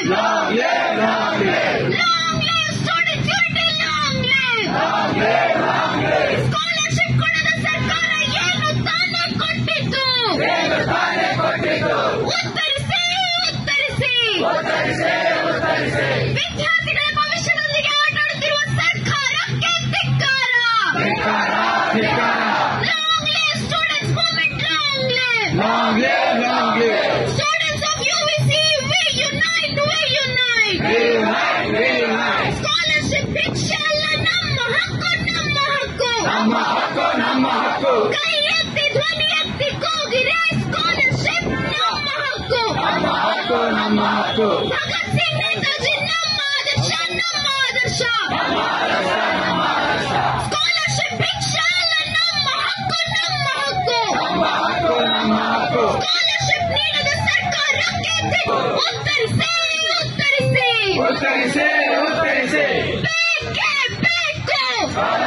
Long live, long live. Long live students unity, long live. Long live, long live. Scholarship ಕೊಡದ ಸರ್ಕಾರ ಏನು ತಾನೇ ಕೊಟ್ಟಿತ್ತು? ಏನು ತಾನೇ ಕೊಟ್ಟಿತ್ತು? ಉತ್ತರಿಸಿ, ಉತ್ತರಿಸಿ. ಉತ್ತರಿಸಿ, ಉತ್ತರಿಸಿ. ವಿದ್ಯಾರ್ಥಿಗಳ ಭವಿಷ್ಯದೊಂದಿಗೆ ಆಟಾಡುತ್ತಿರುವ ಸರ್ಕಾರಕ್ಕೆ ಧಿಕ್ಕಾರ. ಧಿಕ್ಕಾರ, ಧಿಕ್ಕಾರ. Long live students movement, long live. Long live, long live. Students of UVC, we unite, we unite. We unite, we unite. Scholarship ಭಿಕ್ಷೆ ಅಲ್ಲ, ನಮ್ಮ ಹಕ್ಕು, ನಮ್ಮ ಹಕ್ಕು. ನಮ್ಮ ಹಕ್ಕು, ನಮ್ಮ ಹಕ್ಕು. ಕೈ ಎತ್ತಿ ಧ್ವನಿ ಎತ್ತಿ ಕೂಗಿರೆ ಸ್ಕಾಲರ್ಶಿಪ್ ನಮ್ಮ ಹಕ್ಕು. ನಮ್ಮ ಹಕ್ಕು, ನಮ್ಮ ಹಕ್ಕು. ಭಗತ್ ಸಿಂಗ್ ನೇತಾಜಿ ನಮ್ಮ ಆದರ್ಶ, ನಮ್ಮ ಆದರ್ಶ. ನಮ್ಮ ಆದರ್ಶ, ನಮ್ಮ ಆದರ್ಶ. ಸ್ಕಾಲರ್ಶಿಪ್ ಭಿಕ್ಷೆ ಅಲ್ಲ, ನಮ್ಮ ಹಕ್ಕು, ನಮ್ಮ ಹಕ್ಕು. ನಮ್ಮ ಹಕ್ಕು, ನಮ್ಮ ಹಕ್ಕು. ಸ್ಕಾಲರ್ಶಿಪ್ ನೀಡದ ಸರ್ಕಾರಕ್ಕೆ ಉತ್ತರಿಸಿ, ಉತ್ತರಿಸಿ. ಉತ್ತರಿಸಿ, ಉತ್ತರಿಸಿ. ಬೇಕೇ ಬೇಕು.